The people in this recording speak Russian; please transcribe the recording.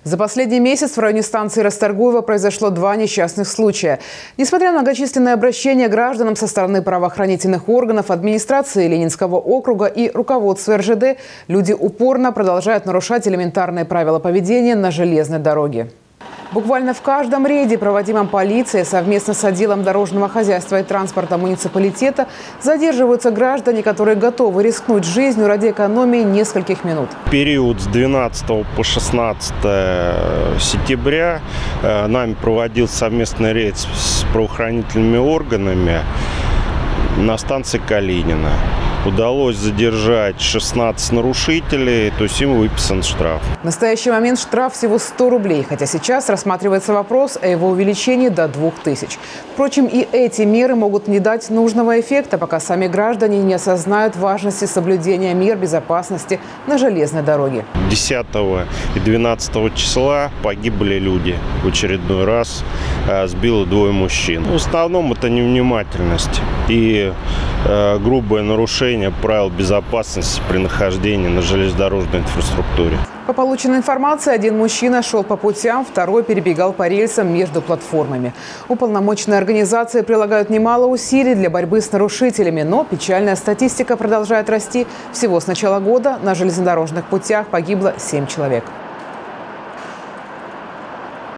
За последний месяц в районе станции Расторгуева произошло 2 несчастных случая. Несмотря на многочисленные обращения гражданам со стороны правоохранительных органов, администрации Ленинского округа и руководства РЖД, люди упорно продолжают нарушать элементарные правила поведения на железной дороге. Буквально в каждом рейде, проводимом полицией совместно с отделом дорожного хозяйства и транспорта муниципалитета, задерживаются граждане, которые готовы рискнуть жизнью ради экономии нескольких минут. В период с 12 по 16 сентября нами проводился совместный рейд с правоохранительными органами на станции Калинина. Удалось задержать 16 нарушителей, то есть им выписан штраф. В настоящий момент штраф всего 100 рублей, хотя сейчас рассматривается вопрос о его увеличении до 2000. Впрочем, и эти меры могут не дать нужного эффекта, пока сами граждане не осознают важности соблюдения мер безопасности на железной дороге. 10 и 12 числа погибли люди. В очередной раз сбило 2 мужчин. В основном это невнимательность и грубое нарушение правил безопасности при нахождении на железнодорожной инфраструктуре. По полученной информации, один мужчина шел по путям, второй перебегал по рельсам между платформами. Уполномоченные организации прилагают немало усилий для борьбы с нарушителями, но печальная статистика продолжает расти. Всего с начала года на железнодорожных путях погибло 7 человек.